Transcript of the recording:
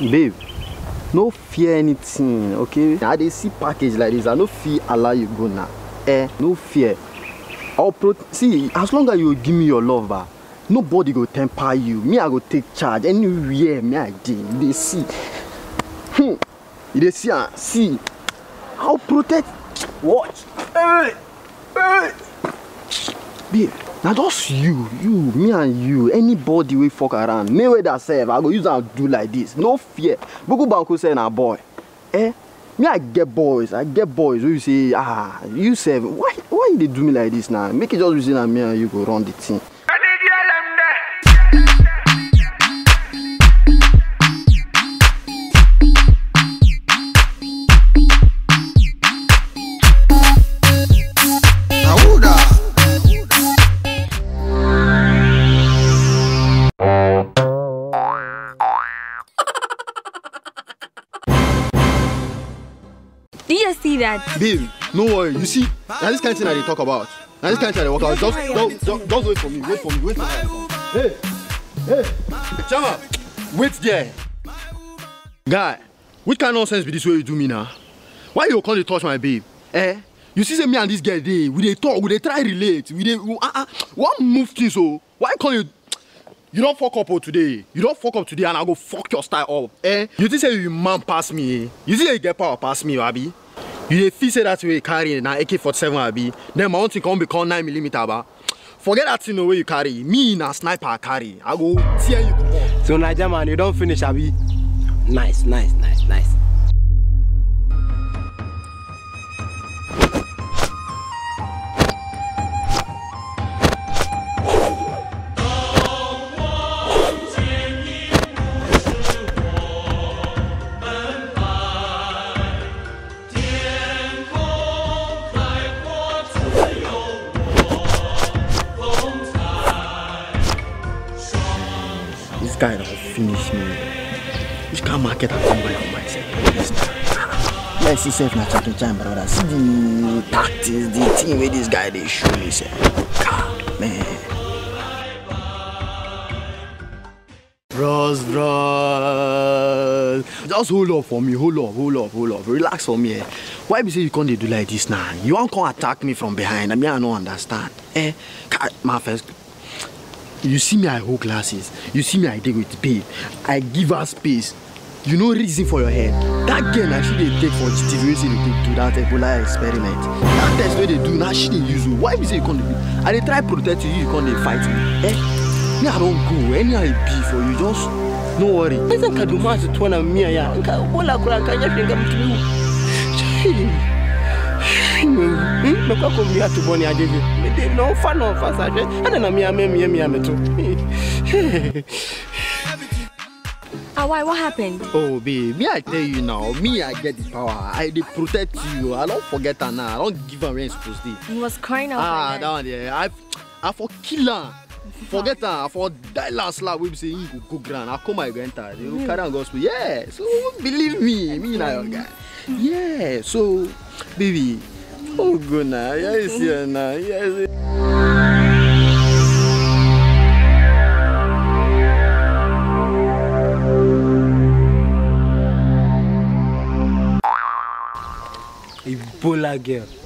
Babe, no fear anything, okay? I dey see package like this, I no fear allow you go now. No fear. See, as long as you give me your love, nobody go temper you. Me, I go take charge. Anywhere, me, I dey. They see. They see. I'll protect. Watch. Hey. Babe, now just you, me and you, anybody we fuck around, Mayweather self, I go use and do like this. No fear. Buku Banku say na boy. Me I get boys who you say, you say, why you do me like this now? Make it just reason that me and you go run the thing. Do you see that? Babe, no worry. You see, now this kind of thing that they talk about. Now this kind of thing they walk out. Just wait for me. Wait for me. Hey, Chama, wait there. Guy, what kind of nonsense be this way you do me now? Why you can't touch my babe? You see, say me and this girl we dey talk, we dey try relate, we dey one move things so. Why can't you? You don't fuck up today. You don't fuck up today and I go fuck your style up. You think say you man pass me? You think you get power pass me, Abi? You dey feel say that way you carry na AK-47, Abi? Then my own thing come become 9mm, Aba. Forget that thing the way you carry. Me na sniper I carry. I go tear you. So Naija man, you don't finish, Abi? Nice. This guy don't finish me. Which kind of market I come buy for myself? Let's see self na talking time, brother. See the tactics, the thing where this guy they show me, say, God, man. Bros. Just hold up for me, hold up. Relax for me. Why be say you can't do like this now? You won't come attack me from behind. I mean, I don't understand. My first. You see me, I hold glasses. You see me, I deal with babe. I give her space. You know reason for your head. That girl actually they take for GTV, they take to that Ebola experiment. That test where they do, now she they use you. Why be say you can't do it? And they try protect you can't they fight me. Me, I don't go. Any I be for you, just no worry. I think I do much to one of me. No fun of us, and then me too. Why? What happened? Oh, babe, me I tell you now, me I get the power. I dey protect you. I don't forget her now. I don't give her where it's supposed to be. He was crying out. That one there. I for kill her. Forget her. I for die last lap. We say you go grand. I come my grandpa. You carry on gospel. Yeah. So believe me now, your guy. Yeah. So, baby. Oh, good now. Yes, yeah, now. Yes. Ebola girl.